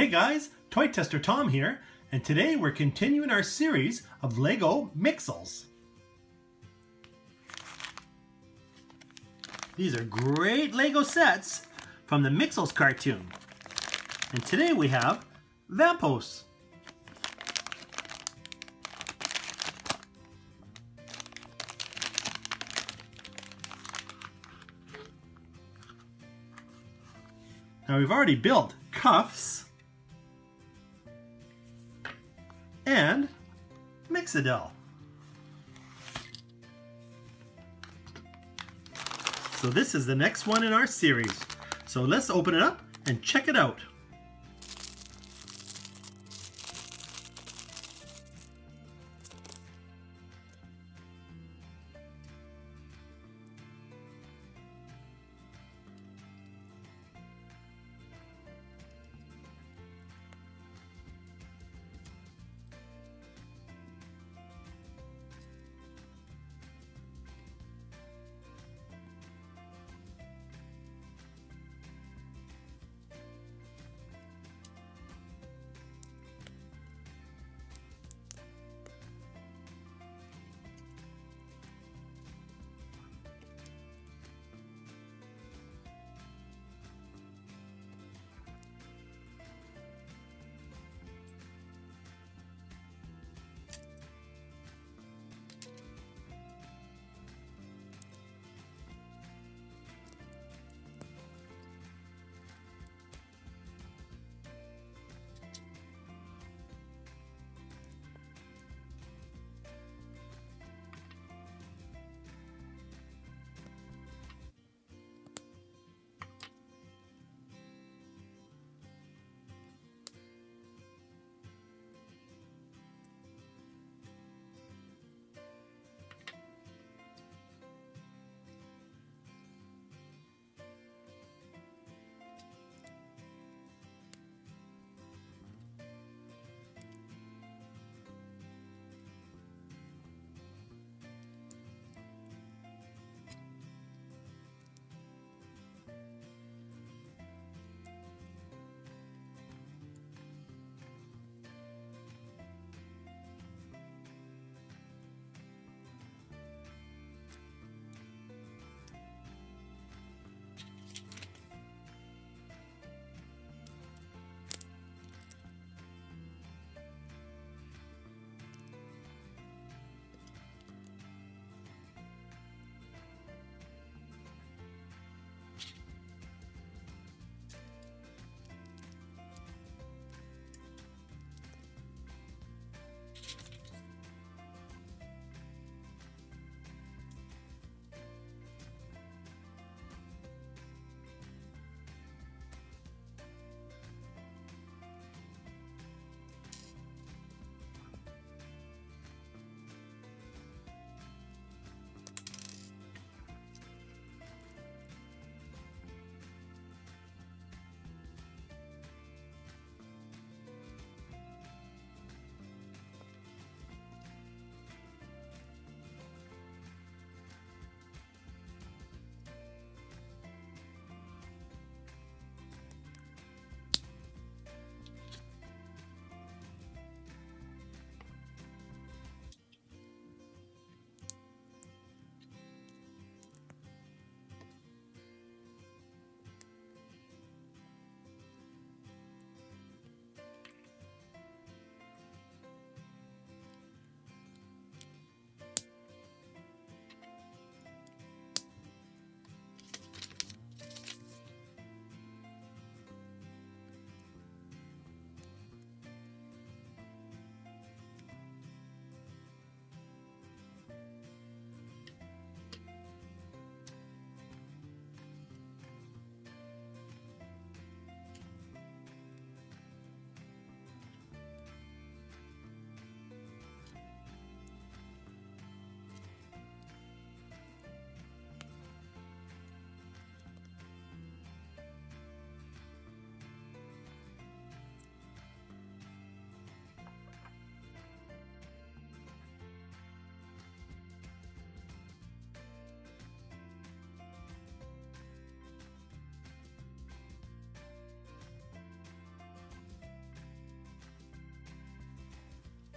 Hey guys, Toy Tester Tom here, and today we're continuing our series of Lego Mixels. These are great Lego sets from the Mixels cartoon. And today we have Vampos. Now we've already built Cuffs and Mixadell. So this is the next one in our series. So let's open it up and check it out.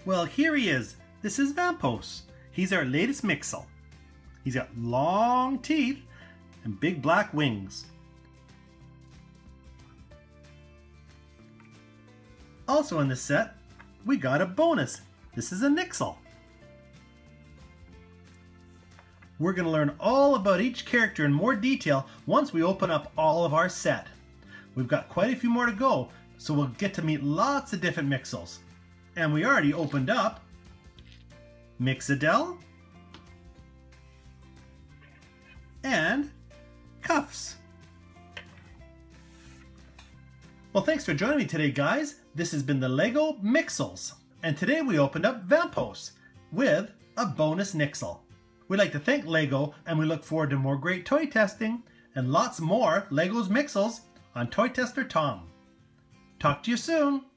Well, here he is. This is Vampos. He's our latest Mixel. He's got long teeth and big black wings. Also in this set, we got a bonus. This is a Nixel. We're going to learn all about each character in more detail once we open up all of our set. We've got quite a few more to go, so we'll get to meet lots of different Mixels. And we already opened up Mixadel and Cuffs. Well, thanks for joining me today, guys. This has been the LEGO Mixels, and today we opened up Vampos with a bonus Nixel. We'd like to thank LEGO, and we look forward to more great toy testing and lots more LEGO's Mixels on Toy Tester Tom. Talk to you soon.